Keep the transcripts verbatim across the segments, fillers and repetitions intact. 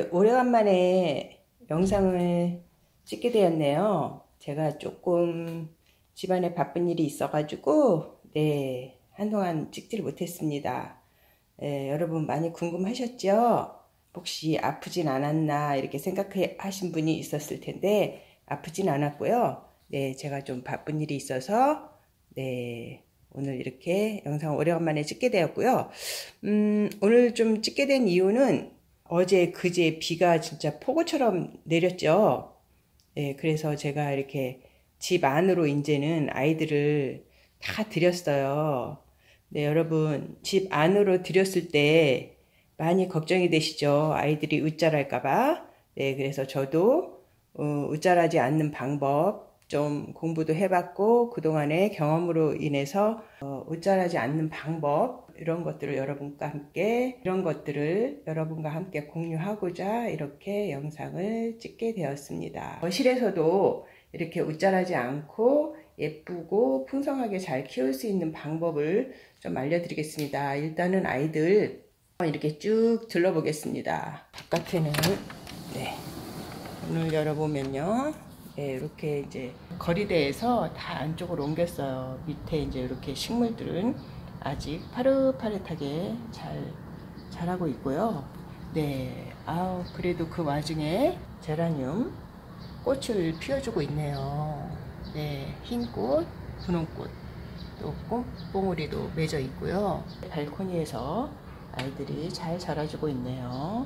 오래간만에 영상을 찍게 되었네요. 제가 조금 집안에 바쁜 일이 있어가지고 네 한동안 찍지를 못했습니다. 네, 여러분 많이 궁금하셨죠? 혹시 아프진 않았나 이렇게 생각하신 분이 있었을 텐데 아프진 않았고요. 네, 제가 좀 바쁜 일이 있어서 네 오늘 이렇게 영상 오래간만에 찍게 되었고요. 음, 오늘 좀 찍게 된 이유는 어제 그제 비가 진짜 폭우처럼 내렸죠. 네, 그래서 제가 이렇게 집 안으로 이제는 아이들을 다 들였어요. 네, 여러분 집 안으로 들였을 때 많이 걱정이 되시죠? 아이들이 웃잘할까봐. 네, 그래서 저도 어, 웃잘하지 않는 방법 좀 공부도 해봤고 그동안의 경험으로 인해서 어, 웃잘하지 않는 방법 이런 것들을 여러분과 함께 이런 것들을 여러분과 함께 공유하고자 이렇게 영상을 찍게 되었습니다. 거실에서도 이렇게 웃잘하지 않고 예쁘고 풍성하게 잘 키울 수 있는 방법을 좀 알려드리겠습니다. 일단은 아이들 이렇게 쭉 둘러보겠습니다. 바깥에는 네, 문을 열어보면요. 네, 이렇게 이제 거리대에서 다 안쪽으로 옮겼어요. 밑에 이제 이렇게 식물들은 아직 파릇파릇하게 잘 자라고 있고요. 네, 아우 그래도 그 와중에 제라늄 꽃을 피워주고 있네요. 네, 흰꽃, 분홍꽃, 또 꽃봉오리도 맺어 있고요. 발코니에서 아이들이 잘 자라주고 있네요.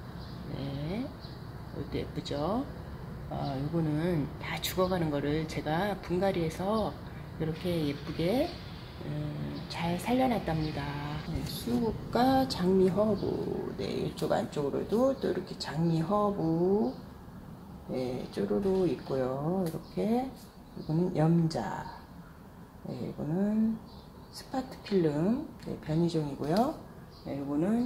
네, 이것도 예쁘죠? 어, 이거는 다 죽어가는 거를 제가 분갈이해서 이렇게 예쁘게 음, 잘 살려놨답니다. 네, 수국과 장미허브, 네, 이쪽 안쪽으로도 또 이렇게 장미허브 네, 쪼르르 있고요. 이렇게 이거는 염자, 네, 이거는 스파트필름 네, 변이종이고요. 네, 이거는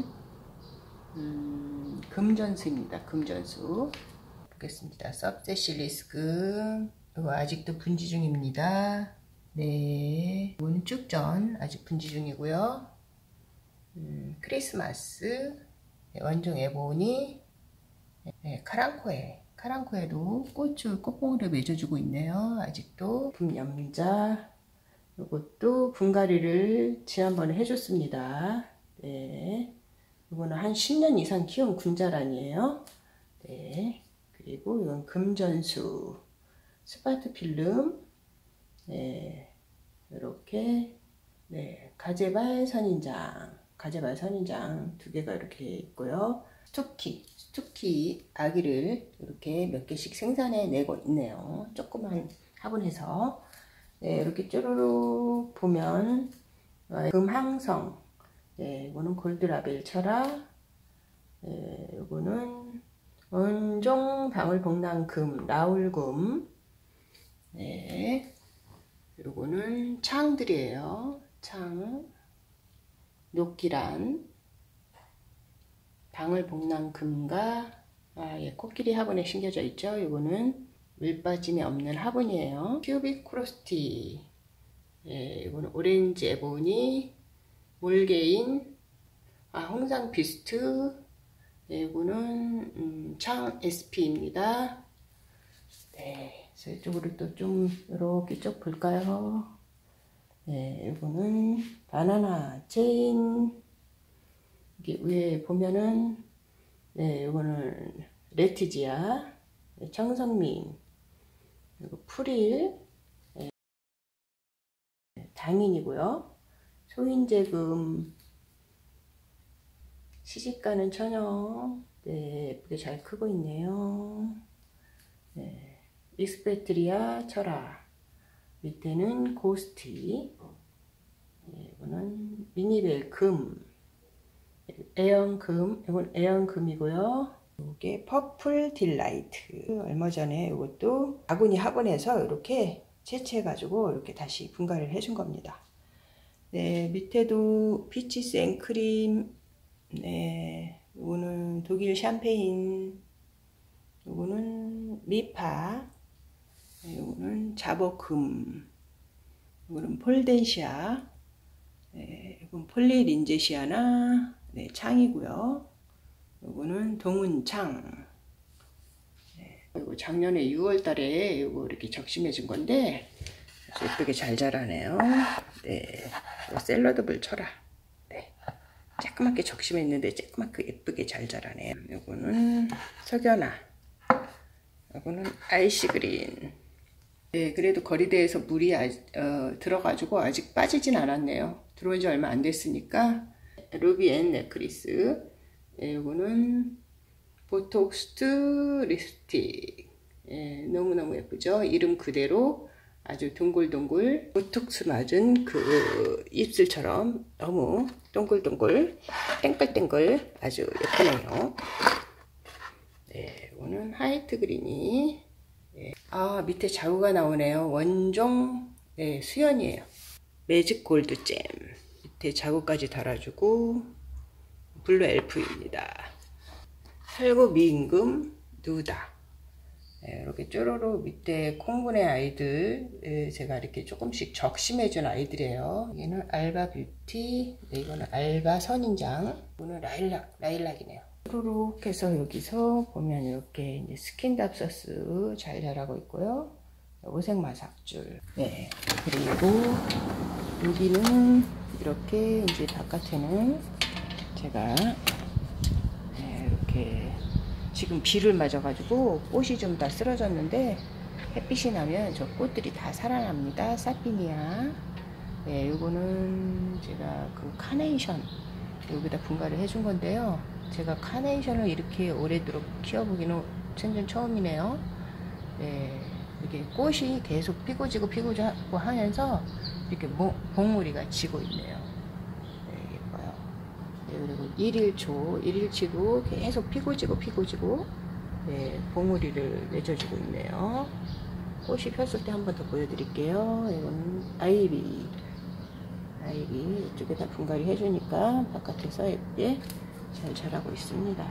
음, 금전수입니다. 금전수 보겠습니다. 섭세실리스금 이거 아직도 분지 중입니다. 네, 이거는 쭉전 아직 분지 중이고요. 음, 크리스마스 네, 원종 에보니 네, 카랑코에 카랑코에도 꽃을 꽃봉오리 맺어주고 있네요. 아직도 분염자 이것도 분갈이를 지난번에 해줬습니다. 네, 이거는 한 십 년 이상 키운 군자란이에요. 네. 그리고 이건 금전수, 스파트필름, 네, 이렇게, 네, 가재발 선인장, 가재발 선인장 두 개가 이렇게 있고요. 스투키, 스투키 아기를 이렇게 몇 개씩 생산해 내고 있네요. 조그만 화분에서. 네, 이렇게 쪼르륵 보면, 금항성, 네, 이거는 골드라벨 철화, 네, 이거는 원종 방울복랑금, 라울금, 네, 요거는 창들이에요. 창, 녹기란, 방울복랑금과 아, 예, 코끼리 화분에 심겨져 있죠. 요거는 물빠짐이 없는 화분이에요. 큐빅 크로스티, 예, 요거는 오렌지 에보니, 몰게인, 아, 홍상 비스트, 네, 이거는 음, 창 에스피입니다. 네, 그래서 이쪽으로 또 좀 이렇게 쭉 볼까요? 네, 이거는 바나나 체인. 이게 위에 보면은 네, 이거는 레티지아, 네, 청성민, 그리고 프릴, 네, 당인이고요. 소인제금. 시집가는 처녀, 네, 예쁘게 잘 크고 있네요. 네, 익스페트리아 철화, 밑에는 고스티, 네, 이거는 미니벨 금, 애연 금, 이건 애연 금이고요. 이게 퍼플 딜라이트. 얼마 전에 이것도 바구니 학원에서 이렇게 채취해가지고 이렇게 다시 분갈이를 해준 겁니다. 네, 밑에도 피치 생크림. 네, 이거는 독일 샴페인, 이거는 미파, 네, 이거는 자버금, 이거는 폴덴시아, 네, 이건 폴리린제시아나 네, 창이고요. 요거는 동은창. 이거 작년에 유월 달에 이거 이렇게 적심해 준 건데 예쁘게 잘 자라네요. 네, 샐러드볼 쳐라. 네, 조그맣게 적심했는데 조그맣게 예쁘게 잘 자라네요. 요거는 석연아. 요거는 아이시 그린. 네, 그래도 거리대에서 물이 아, 어, 들어가지고 아직 빠지진 않았네요. 들어온 지 얼마 안 됐으니까. 루비 앤 넥크리스. 네, 요거는 보톡스 립스틱. 예, 너무너무 예쁘죠? 이름 그대로 아주 동글동글 보톡스 맞은 그 입술처럼 너무 동글동글 땡글땡글 아주 예쁘네요. 네, 이거는 화이트 그린이. 네. 아, 밑에 자구가 나오네요. 원종 네, 수연이에요. 매직 골드 잼. 밑에 자구까지 달아주고 블루 엘프입니다. 살구 미임금 누다. 네, 이렇게 쪼로로 밑에 콩분의 아이들 제가 이렇게 조금씩 적심해준 아이들이에요. 얘는 알바 뷰티, 네, 이거는 알바 선인장, 이거는 라일락, 라일락이네요. 쪼로록 해서 여기서 보면 이렇게 이제 스킨답서스 잘 자라고 있고요. 오색 마삭줄. 네, 그리고 여기는 이렇게 이제 바깥에는 제가 네, 이렇게 지금 비를 맞아가지고 꽃이 좀 다 쓰러졌는데 햇빛이 나면 저 꽃들이 다 살아납니다. 사피니아. 네, 요거는 제가 그 카네이션 여기다 분갈이 해준 건데요. 제가 카네이션을 이렇게 오래도록 키워보기는 생전 처음이네요. 네, 이렇게 꽃이 계속 피고 지고 피고 지고 하면서 이렇게 봉우리가 지고 있네요. 네, 예뻐요. 네, 그리고 일일초, 일일치도 계속 피고 지고 피고 지고 네, 봉우리를 맺어주고 있네요. 꽃이 폈을 때 한 번 더 보여드릴게요. 이건 아이비. 아이비 이쪽에다 분갈이 해주니까 바깥에서 예쁘게 잘 자라고 있습니다.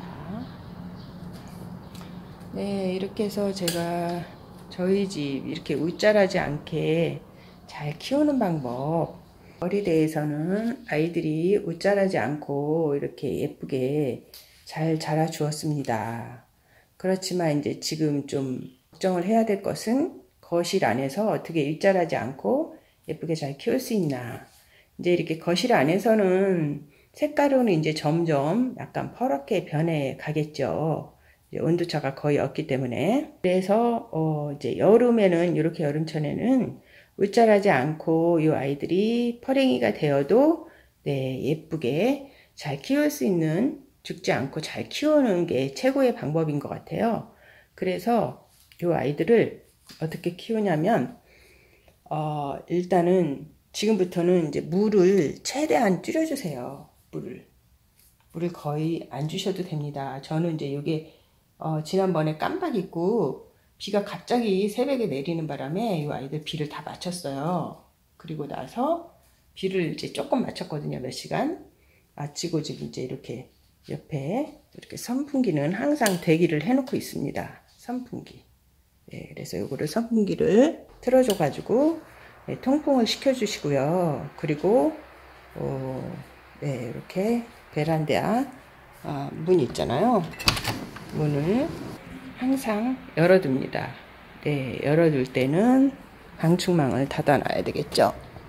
네, 이렇게 해서 제가 저희 집 이렇게 웃자라지 않게 잘 키우는 방법, 거리대에서는 아이들이 웃자라지 않고 이렇게 예쁘게 잘 자라 주었습니다. 그렇지만 이제 지금 좀 걱정을 해야 될 것은 거실 안에서 어떻게 일자라지 않고 예쁘게 잘 키울 수 있나. 이제 이렇게 거실 안에서는 색깔은 이제 점점 약간 퍼렇게 변해 가겠죠. 이제 온도차가 거의 없기 때문에. 그래서 어 이제 여름에는 이렇게 여름철에는 웃자라지 않고 이 아이들이 퍼랭이가 되어도 네, 예쁘게 잘 키울 수 있는, 죽지 않고 잘 키우는 게 최고의 방법인 것 같아요. 그래서 이 아이들을 어떻게 키우냐면 어 일단은 지금부터는 이제 물을 최대한 줄여주세요. 물을. 물을 거의 안 주셔도 됩니다. 저는 이제 이게 어, 지난번에 깜빡 잊고 비가 갑자기 새벽에 내리는 바람에 이 아이들 비를 다 맞췄어요. 그리고 나서 비를 이제 조금 맞췄거든요. 몇 시간. 마치고 지금 이제 이렇게 옆에 이렇게 선풍기는 항상 대기를 해놓고 있습니다. 선풍기. 네, 그래서 요거를 선풍기를 틀어줘 가지고 네, 통풍을 시켜 주시고요. 그리고 어, 네, 이렇게 베란다 아, 문 있잖아요. 문을 항상 열어둡니다. 네, 열어둘 때는 방충망을 닫아놔야 되겠죠.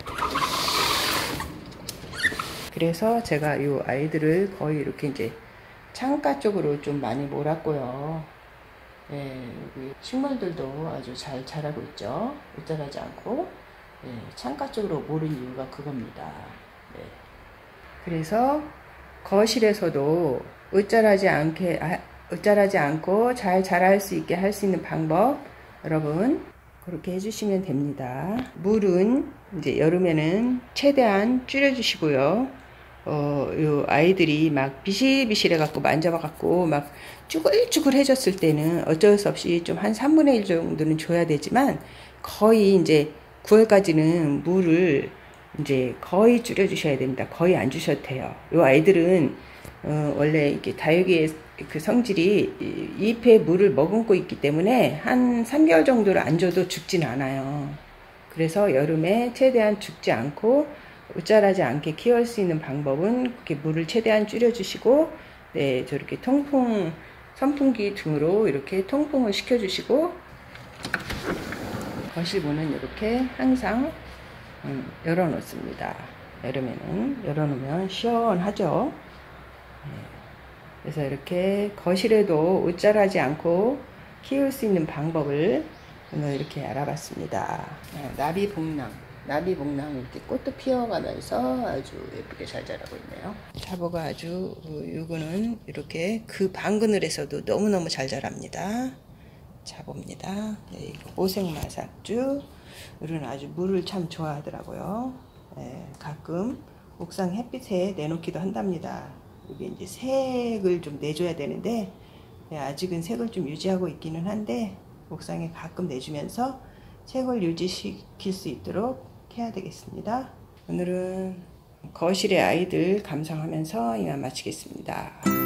그래서 제가 이 아이들을 거의 이렇게 이제 창가 쪽으로 좀 많이 몰았고요. 네, 여기 식물들도 아주 잘 자라고 있죠. 웃자라지 않고 네, 창가 쪽으로 모른 이유가 그겁니다. 네. 그래서 거실에서도 웃자라지 않게 아, 웃자라지 않고 잘 자랄 수 있게 할 수 있는 방법 여러분 그렇게 해주시면 됩니다. 물은 이제 여름에는 최대한 줄여주시고요. 어, 요 아이들이 막 비실비실해 갖고 만져봐 갖고 막 쭈글쭈글 해졌을 때는 어쩔 수 없이 좀 한 삼분의 일 정도는 줘야 되지만 거의 이제 구월까지는 물을 이제 거의 줄여주셔야 됩니다. 거의 안 주셔도 돼요. 요 아이들은 어, 원래 이렇게 다육이의 그 성질이 잎에 물을 머금고 있기 때문에 한 삼 개월 정도를 안 줘도 죽진 않아요. 그래서 여름에 최대한 죽지 않고 웃자라지 않게 키울 수 있는 방법은 그렇게 물을 최대한 줄여주시고 네, 저렇게 통풍, 선풍기 등으로 이렇게 통풍을 시켜주시고, 거실 문은 이렇게 항상 음, 열어놓습니다. 여름에는 열어놓으면 시원하죠. 네, 그래서 이렇게 거실에도 옷자라지 않고 키울 수 있는 방법을 오늘 이렇게 알아봤습니다. 네, 나비복랑, 나비복랑 이렇게 꽃도 피어가면서 아주 예쁘게 잘 자라고 있네요. 자보가 아주 요거는 이렇게 그 방그늘에서도 너무너무 잘 자랍니다. 자봅니다. 네, 오색마삭주 이런 아주 물을 참 좋아하더라고요. 네, 가끔 옥상 햇빛에 내놓기도 한답니다. 이게 이제 색을 좀 내줘야 되는데 네, 아직은 색을 좀 유지하고 있기는 한데 옥상에 가끔 내주면서 색을 유지시킬 수 있도록 해야 되겠습니다. 오늘은 거실의 아이들 감상하면서 이만 마치겠습니다.